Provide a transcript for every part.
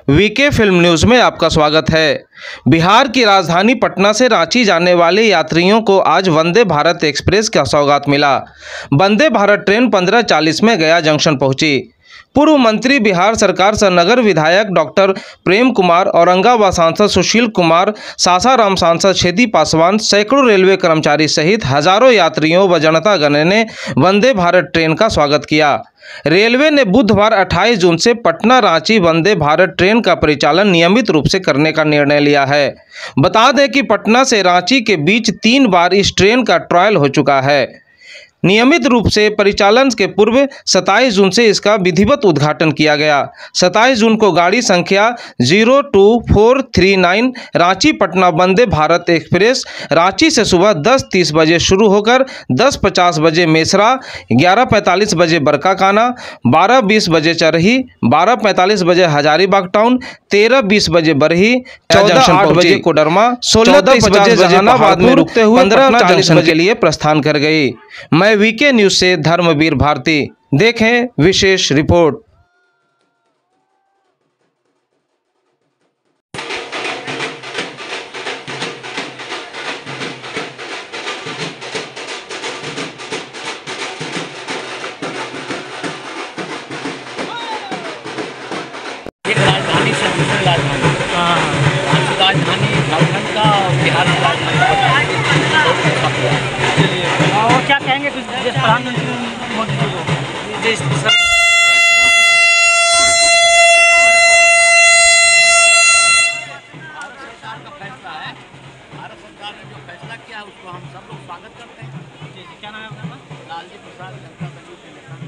VK film news में आपका स्वागत है। बिहार की राजधानी पटना से रांची जाने वाले यात्रियों को आज वंदे भारत एक्सप्रेस का सौगात मिला। वंदे भारत ट्रेन 15:40 में गया जंक्शन पहुंची। पूर्व मंत्री, बिहार सरकार से नगर विधायक डॉक्टर प्रेम कुमार, औरंगाबाद सांसद सुशील कुमार, सासाराम सांसद छेदी पासवान, सैकड़ों रेलवे कर्मचारी सहित हजारों यात्रियों व जनता गण ने वंदे भारत ट्रेन का स्वागत किया। रेलवे ने बुधवार 28 जून से पटना रांची वंदे भारत ट्रेन का परिचालन नियमित रूप से करने का निर्णय लिया है। बता दें कि पटना से रांची के बीच 3 बार इस ट्रेन का ट्रायल हो चुका है। नियमित रूप से परिचालन के पूर्व 27 जून से इसका विधिवत उद्घाटन किया गया। 27 जून को गाड़ी संख्या 02439 रांची पटना वंदे भारत एक्सप्रेस रांची से सुबह 10:30 बजे शुरू होकर 10:50 बजे मेसरा, 11:45 बजे बरकाकाना, 12:20 बजे चरही, 12:45 बजे हजारीबाग टाउन, 13:20 बजे बरही, 14:08 बजे कोडरमा, 16:30 बजे जहानाबाद में रुकते हुए 15:40 बजे के लिए प्रस्थान कर गई। मैं वीके न्यूज़ से धर्मवीर भारती। देखें विशेष रिपोर्ट। एक राजधानी से दूसरी राजधानी, राजधानी झारखंड का और बिहार की राजधानी। और क्या कहेंगे प्रधानमंत्री मोदी जी को? भारत सरकार का फैसला है। भारत सरकार ने जो फैसला किया है उसको हम सब लोग स्वागत करते हैं। जी, क्या नाम है आपका? लालजी प्रसाद जनता दल यूनाइटेड।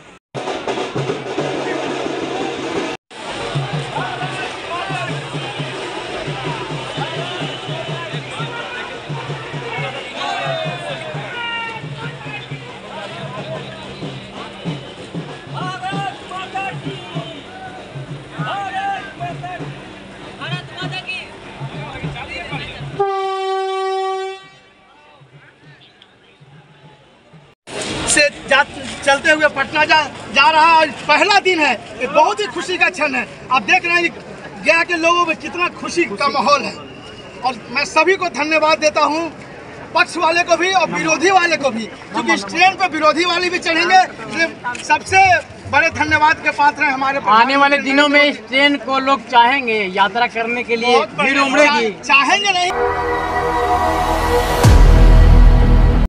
से चलते हुए पटना जा रहा है। पहला दिन है, ये बहुत ही खुशी का क्षण है। आप देख रहे हैं गया के लोगों में कितना खुशी का माहौल है और मैं सभी को धन्यवाद देता हूँ, पक्ष वाले को भी और विरोधी वाले को भी, क्योंकि इस ट्रेन पर विरोधी वाले भी चढ़ेंगे। सबसे बड़े धन्यवाद के पात्र हैं हमारे। आने वाले दिनों में इस ट्रेन को लोग चाहेंगे यात्रा करने के लिए, भीड़ उमड़ेगी। चाहेंगे नहीं।